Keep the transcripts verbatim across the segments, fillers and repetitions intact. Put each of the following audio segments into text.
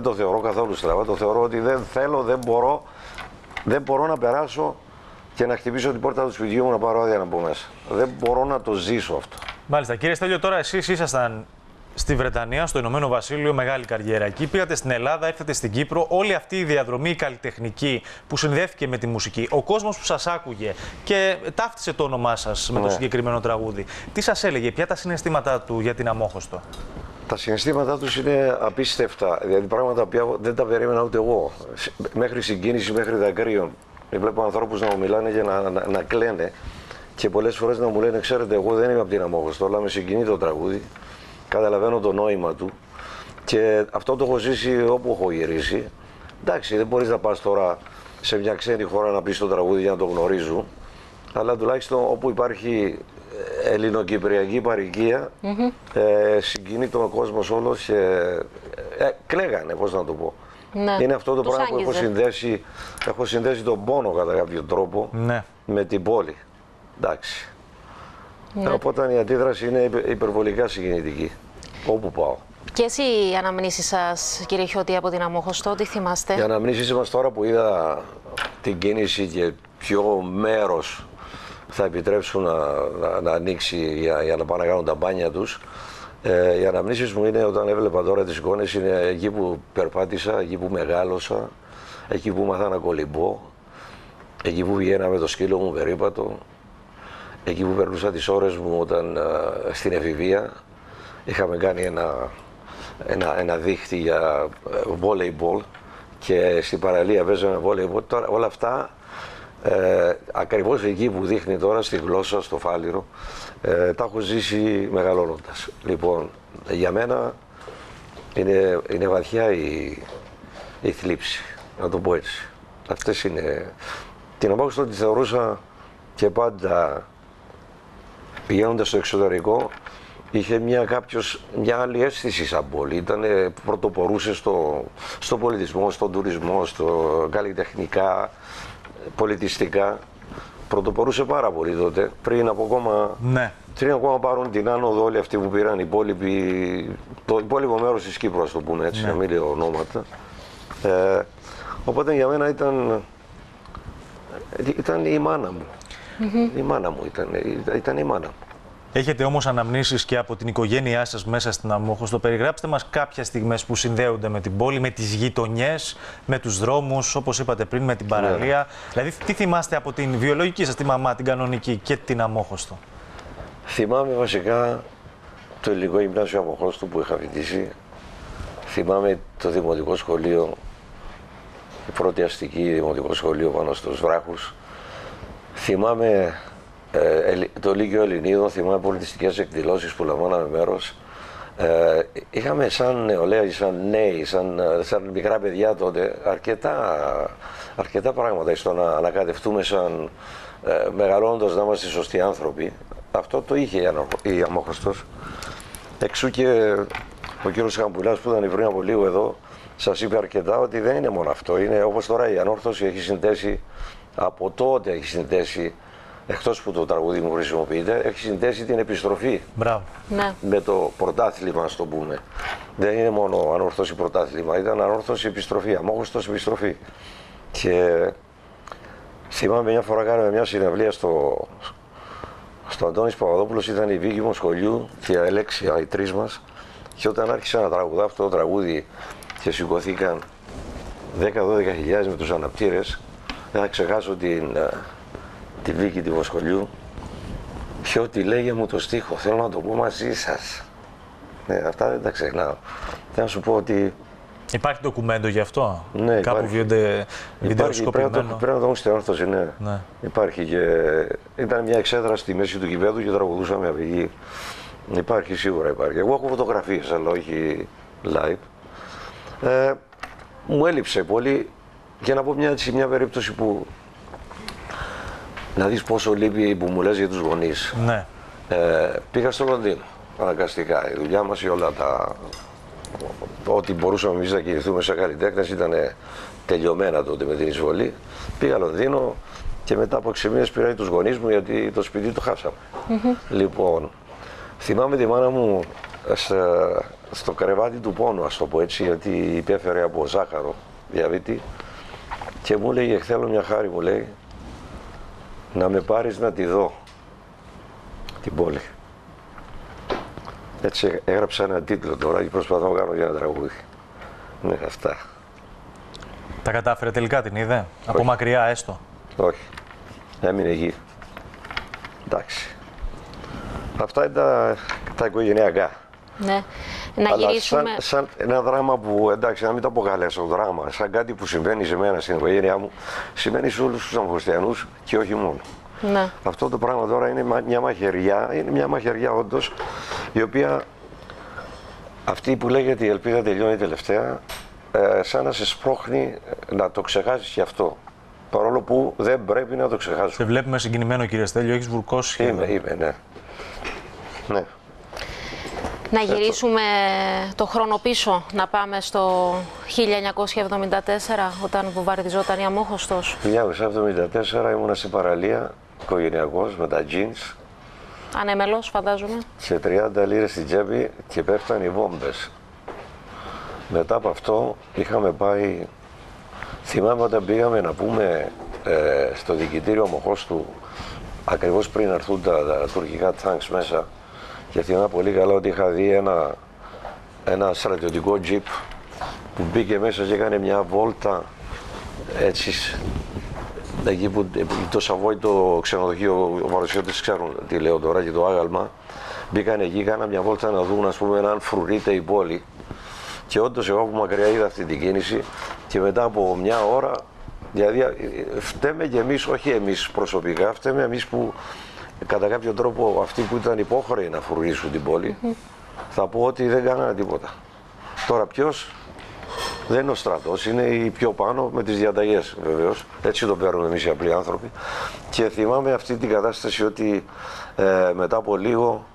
το θεωρώ καθόλου στραβά. Το θεωρώ ότι δεν θέλω, δεν μπορώ, δεν μπορώ να περάσω και να χτυπήσω την πόρτα του σπιτιού μου να πάρω άδεια από μέσα. Δεν μπορώ να το ζήσω αυτό. Μάλιστα. Κύριε Στέλιο, τώρα εσείς ήσασταν στη Βρετανία, στο Ηνωμένο Βασίλειο, μεγάλη καριέρα εκεί. Πήγατε στην Ελλάδα, ήρθατε στην Κύπρο. Όλη αυτή η διαδρομή, η καλλιτεχνική που συνδέθηκε με τη μουσική, ο κόσμος που σας άκουγε και ταύτισε το όνομά σας με το ναι. συγκεκριμένο τραγούδι. Τι σας έλεγε, ποια τα συναισθήματά του για την Αμόχωστο? Τα συναισθήματά τους είναι απίστευτα. Δηλαδή πράγματα που δεν τα περίμενα ούτε εγώ. Μέχρι συγκίνηση, μέχρι δακρύων. Βλέπω ανθρώπους να μου μιλάνε και να, να, να κλαίνε. Και πολλές φορές να μου λένε: ξέρετε, εγώ δεν είμαι από την Αμόχωστο, αλλά με συγκινεί το τραγούδι. Καταλαβαίνω το νόημα του. Και αυτό το έχω ζήσει όπου έχω γυρίσει. Εντάξει, δεν μπορείς να πας τώρα σε μια ξένη χώρα να πεις το τραγούδι για να το γνωρίζουν. Αλλά τουλάχιστον όπου υπάρχει ελληνοκυπριακή παροικία, mm-hmm. ε, συγκινεί τον κόσμος όλος και ε, κλαίγανε, πώς να το πω. Ναι. Είναι αυτό το Τους πράγμα άγγιζε. που έχω συνδέσει, έχω συνδέσει τον πόνο κατά κάποιο τρόπο ναι. με την πόλη. Εντάξει. Ναι. Οπότε η αντίδραση είναι υπερβολικά συγκινητική, όπου πάω. Ποιες οι αναμνήσεις σας, κύριε Χιώτη, από την Αμόχωστο, τι θυμάστε? Οι αναμνήσεις μας τώρα που είδα την κίνηση και ποιο μέρος θα επιτρέψουν να, να, να ανοίξει για, για να πάνε να κάνουν τα μπάνια τους. Ε, οι αναμνήσεις μου είναι, όταν έβλεπα τώρα τις εικόνες, είναι εκεί που περπάτησα, εκεί που μεγάλωσα, εκεί που μάθα να κολυμπώ, εκεί που βγαίνα με το σκύλο μου περίπατο, εκεί που περνούσα τις ώρες μου όταν α, στην εφηβεία είχαμε κάνει ένα, ένα, ένα δίχτυ για volleyball και στην παραλία παίζαμε volleyball. Τώρα όλα αυτά Ε, ακριβώς εκεί που δείχνει τώρα στη γλώσσα, στο φάληρο, ε, τα έχω ζήσει μεγαλώνοντας. Λοιπόν, για μένα είναι, είναι βαθιά η, η θλίψη, να το πω έτσι. Αυτές είναι. Την Αμόχωστο τη θεωρούσα και πάντα πηγαίνοντας στο εξωτερικό, είχε μια, κάποιος, μια άλλη αίσθηση σαν πόλη. Ήτανε, πρωτοπορούσε στο, στο πολιτισμό, στον τουρισμό, στο καλλιτεχνικά, πολιτιστικά. Πρωτοπορούσε πάρα πολύ τότε, πριν από ακόμα, ναι. πριν ακόμα πάρουν την άνοδο όλοι αυτοί που πήραν οι υπόλοιποι, το υπόλοιπο μέρος της Κύπρου, ας το πούμε έτσι, ναι. να μην λέω ονόματα. Ε, οπότε για μένα ήταν, ήταν η μάνα μου. Mm-hmm. Η μάνα μου ήταν, ήταν η μάνα μου. Έχετε όμως αναμνήσεις και από την οικογένειά σας μέσα στην Αμόχωστο. Περιγράψτε μας κάποιες στιγμές που συνδέονται με την πόλη, με τις γειτονιές, με τους δρόμους, όπως είπατε πριν, με την παραλία. Yeah. Δηλαδή, τι θυμάστε από την βιολογική σας τη μαμά, την κανονική, και την Αμόχωστο? Θυμάμαι βασικά το ελληνικό γυμνάσιο Αμόχωστο που είχα φοιτήσει. Θυμάμαι το δημοτικό σχολείο, η πρώτη αστική δημοτικό σχολείο πάνω στους Βράχους. Θυμάμαι Ε, το Λύκειο Ελληνίδων, θυμάμαι πολιτιστικές εκδηλώσεις που λαμβάναμε μέρος. Ε, είχαμε σαν νεολαία, σαν νέοι, σαν, σαν μικρά παιδιά τότε, αρκετά, αρκετά πράγματα στο να ανακατευτούμε σαν ε, μεγαλώνοντας να είμαστε σωστοί άνθρωποι. Αυτό το είχε η Αμόχωστος. Εξού και ο κύριος Χαμπουλάς που ήταν πριν από λίγο εδώ, σας είπε αρκετά ότι δεν είναι μόνο αυτό. Είναι όπως τώρα η Ανόρθωση έχει συνδέσει, από τότε έχει συνδέσει, εκτός που το τραγούδι μου χρησιμοποιείται, έχει συνδέσει την επιστροφή. Μπράβο. Ναι. Με το πρωτάθλημα, ας το πούμε. Δεν είναι μόνο Ανόρθωση πρωτάθλημα, ήταν Ανόρθωση επιστροφή, Αμόχωστος επιστροφή. Και θυμάμαι μια φορά κάναμε μια συναυλία στο, στο Αντώνης Παπαδόπουλος, ήταν η Βίκη μου σχολείου και η Αλέξια, οι τρεις μας. Και όταν άρχισα να τραγουδά αυτό το τραγούδι και σηκωθήκαν δέκα με δώδεκα χιλιάδες με τους αναπτήρες, δεν θα ξεχάσω την, τη Βίκη του σχολείου. Χιώτη, λέγε μου το στίχο, θέλω να το πω μαζί σας. Ναι, αυτά δεν τα ξεχνάω. Θέλω να σου πω ότι... Υπάρχει ντοκουμέντο γι' αυτό? Ναι, κάπου βιντεο βιντεοσκοπημένο? Πρέπει να το έχουμε στην Ανόρθωση, ναι. ναι. Υπάρχει και... Ήταν μια εξέδρα στη μέση του γηπέδου και τραγουδούσαμε από εκεί. Υπάρχει, σίγουρα υπάρχει. Εγώ έχω φωτογραφίες, αλλά όχι live. Ε, μου έλειψε πολύ. Για να πω μια, έτσι, μια περίπτωση που... Να δεις πόσο λείπει που μου λες για τους γονείς. Ναι. Ε, πήγα στο Λονδίνο, αναγκαστικά. Η δουλειά μας ή όλα τα... Ό,τι μπορούσαμε εμείς να κινηθούμε σε καλλιτέχνες ήταν τελειωμένα τότε με την εισβολή. Πήγα Λονδίνο και μετά από έξι μήνες πήρα τους γονείς μου γιατί το σπίτι το χάσαμε. Mm-hmm. Λοιπόν, θυμάμαι τη μάνα μου σε, στο κρεβάτι του πόνου, ας το πω έτσι, γιατί υπέφερε από ζάχαρο, διαβήτη, και μου έλεγε, θέλω μια χάρη, μου λέει, να με πάρεις να τη δω, την πόλη. Έτσι έγραψα ένα τίτλο τώρα και προσπαθώ να κάνω για ένα τραγούδι. Ναι, αυτά. Τα κατάφερε τελικά, την είδε, Όχι. από μακριά έστω? Όχι. Έμεινε εκεί. Εντάξει. Αυτά είναι τα, τα οικογενειακά. Ναι. Να Αλλά γυρίσουμε. σαν, σαν ένα δράμα που, εντάξει, να μην το αποκαλέσω δράμα, σαν κάτι που συμβαίνει σε μένα στην οικογένειά μου, συμβαίνει σε όλους τους αμχωστιανούς και όχι μόνο. Ναι. Αυτό το πράγμα τώρα είναι μια μαχαιριά, είναι μια μαχαιριά όντως, η οποία αυτή που λέγεται η ελπίδα τελειώνει τελευταία, ε, σαν να σε σπρώχνει να το ξεχάσεις και αυτό. Παρόλο που δεν πρέπει να το ξεχάσουμε. Σε βλέπουμε συγκινημένο, κύριε Στέλιο, έχεις βουρκώσει. Είμαι, είμαι, ναι. Ναι. Να γυρίσουμε το χρόνο πίσω, να πάμε στο χίλια εννιακόσια εβδομήντα τέσσερα, όταν βομβαρδιζόταν η Αμμόχωστος. χίλια εννιακόσια εβδομήντα τέσσερα ήμουνα σε παραλία, οικογενειακός, με τα jeans, Ανέμελος, φαντάζομαι. σε τριάντα λίρες στην τσέπη και πέφτανε οι βόμβες. Μετά από αυτό είχαμε πάει, θυμάμαι όταν πήγαμε να πούμε ε, στο δικητήριο Αμμοχώστου, ακριβώς πριν έρθουν τα, τα τουρκικά τάγκς μέσα, και θυμάμαι πολύ καλά ότι είχα δει ένα, ένα στρατιωτικό τζιπ που μπήκε μέσα και έκανε μια βόλτα έτσι, εκεί που το Σαββόη, το ξενοδοχείο, ο παρουσιώτης ξέρουν τι λέω τώρα, και το άγαλμα, μπήκαν εκεί, έκανα μια βόλτα να δουν, ας πούμε, αν φρουρείται η πόλη. Και όντως εγώ από μακριά είδα αυτή την κίνηση και μετά από μια ώρα, δηλαδή φταίμε και εμείς, όχι εμείς προσωπικά, φταίμε εμείς που κατά κάποιο τρόπο αυτοί που ήταν υπόχρεοι να φρουρήσουν την πόλη, mm-hmm. θα πω ότι δεν κάνανε τίποτα. Τώρα ποιος? Δεν είναι ο στρατός, είναι οι πιο πάνω με τις διαταγές βεβαίως, έτσι το παίρνουμε εμείς οι απλοί άνθρωποι. Και θυμάμαι αυτή την κατάσταση ότι ε, μετά από λίγο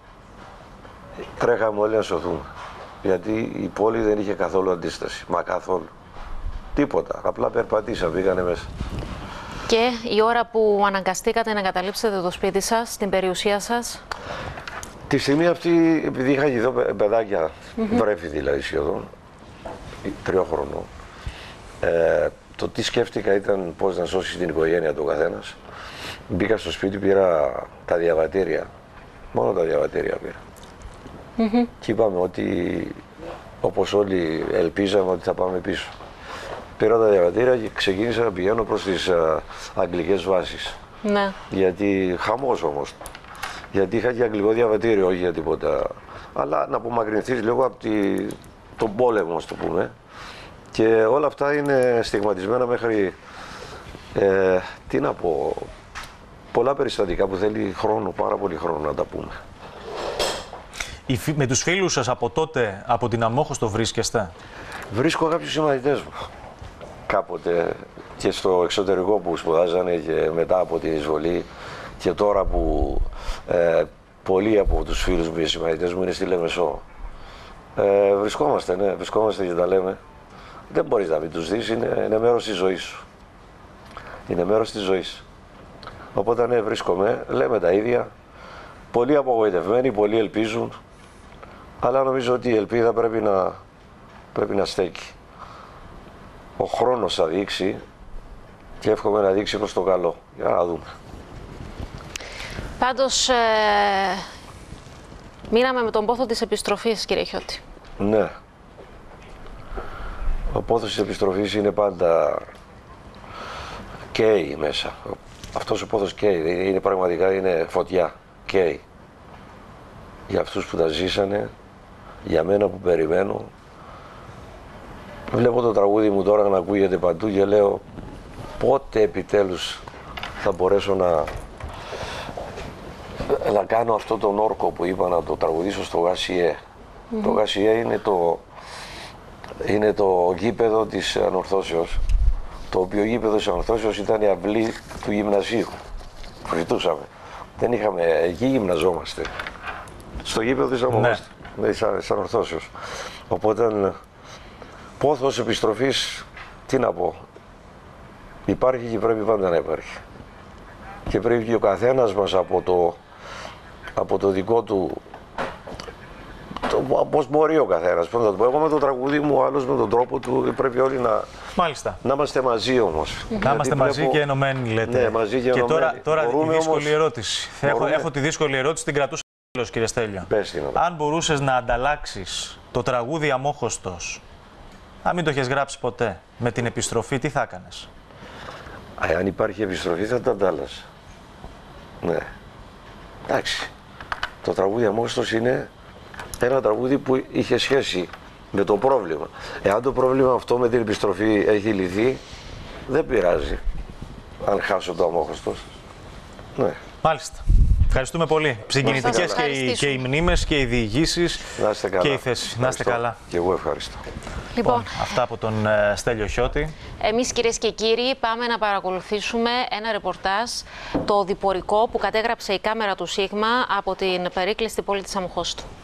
τρέχαμε όλοι να σωθούμε. Γιατί η πόλη δεν είχε καθόλου αντίσταση, μα καθόλου. Τίποτα, απλά περπατήσα, πήγανε μέσα. Και η ώρα που αναγκαστήκατε να εγκαταλείψετε το σπίτι σας, την περιουσία σας? Τη στιγμή αυτή, επειδή είχα και δύο παιδάκια, mm-hmm. βρέφη δηλαδή σχεδόν, τριών χρονών, ε, το τι σκέφτηκα ήταν πώς να σώσει την οικογένεια του καθένας. Μπήκα στο σπίτι, πήρα τα διαβατήρια, μόνο τα διαβατήρια πήρα. Mm-hmm. Και είπαμε ότι, όπως όλοι ελπίζαμε, ότι θα πάμε πίσω. Πήρα τα διαβατήρια και ξεκίνησα να πηγαίνω προς τις α, αγγλικές βάσεις. Ναι. Γιατί χαμός όμως. Γιατί είχα και αγγλικό διαβατήριο, όχι για τίποτα. Αλλά να απομακρυνθείς λίγο από τη, τον πόλεμο, ας το πούμε. Και όλα αυτά είναι στιγματισμένα μέχρι, ε, τι να πω, πολλά περιστατικά που θέλει χρόνο, πάρα πολύ χρόνο να τα πούμε. Με τους φίλους σας από τότε, από την Αμμόχωστο βρίσκεστε? Βρίσκω κάποιους συμμαθητές μου. Κάποτε και στο εξωτερικό που σπουδάζανε και μετά από την εισβολή, και τώρα που ε, πολλοί από τους φίλους μου και συμμαθητές μου είναι στη Λεμεσό. Ε, βρισκόμαστε, ναι, βρισκόμαστε και τα λέμε. Δεν μπορείς να μην τους δεις, είναι, είναι μέρος της ζωής σου. Είναι μέρος της ζωής. Οπότε ναι, βρίσκομαι, λέμε τα ίδια. Πολλοί απογοητευμένοι, πολλοί ελπίζουν. Αλλά νομίζω ότι η ελπίδα πρέπει να, πρέπει να στέκει. Ο χρόνος θα δείξει και εύχομαι να δείξει προς το καλό. Για να δούμε. Πάντως, ε, μείναμε με τον πόθο της επιστροφής, κύριε Χιώτη. Ναι. Ο πόθος της επιστροφής είναι πάντα καίει μέσα. Αυτός ο πόθος καίει, είναι πραγματικά είναι φωτιά, καίει. Για αυτούς που τα ζήσανε, για μένα που περιμένω. Βλέπω το τραγούδι μου τώρα να ακούγεται παντού και λέω πότε επιτέλους θα μπορέσω να, να κάνω αυτό τον όρκο που είπα, να το τραγουδήσω στο Γασιέ. Mm-hmm. Το Γασιέ είναι το, είναι το γήπεδο της Ανορθώσεως, το οποίο γήπεδο της Ανορθώσεως ήταν η αυλή του γυμνασίου. Φρυτούσαμε. Δεν είχαμε, εκεί γυμναζόμαστε. Στο γήπεδο της Ανορθώσεως. Ναι. Της Ανορθώσεως. Οπότε πόθος επιστροφής, τι να πω, υπάρχει και πρέπει πάντα να υπάρχει. Και πρέπει και ο καθένας μας από το, από το δικό του, το, πώς μπορεί ο καθένας. Πώς να το πω. Εγώ με το τραγούδι μου, ο άλλος με τον τρόπο του. Πρέπει όλοι να, Μάλιστα. να είμαστε μαζί όμως. Να είμαστε μαζί βλέπω... και ενωμένοι, λέτε. Ναι, μαζί και, και ενωμένοι. τώρα, τώρα η δύσκολη όμως... ερώτηση. Έχω, έχω τη δύσκολη ερώτηση, την κρατούσα τέλος, κύριε Στέλιο. Πες την. Αν μπορούσες να ανταλλάξεις το τραγούδι Αμόχωστος, αν μην το έχεις γράψει ποτέ, με την επιστροφή, τι θα έκανες? Αν υπάρχει επιστροφή θα τα αντάλλασα. Ναι. Εντάξει. Το τραγούδι Αμόχωστος είναι ένα τραγούδι που είχε σχέση με το πρόβλημα. Εάν το πρόβλημα αυτό με την επιστροφή έχει λυθεί, δεν πειράζει αν χάσω το Αμόχωστος. Ναι. Μάλιστα. Ευχαριστούμε πολύ. Συγκινητικές και, οι, και οι μνήμες και οι διηγήσεις και η θέση. Να είστε καλά. Και εγώ ευχαριστώ. Λοιπόν, λοιπόν, αυτά από τον uh, Στέλιο Χιώτη. Εμείς, κυρίες και κύριοι, πάμε να παρακολουθήσουμε ένα ρεπορτάζ, το διπορικό που κατέγραψε η κάμερα του Σίγμα από την περίκλειστη πόλη της Αμοχώστου.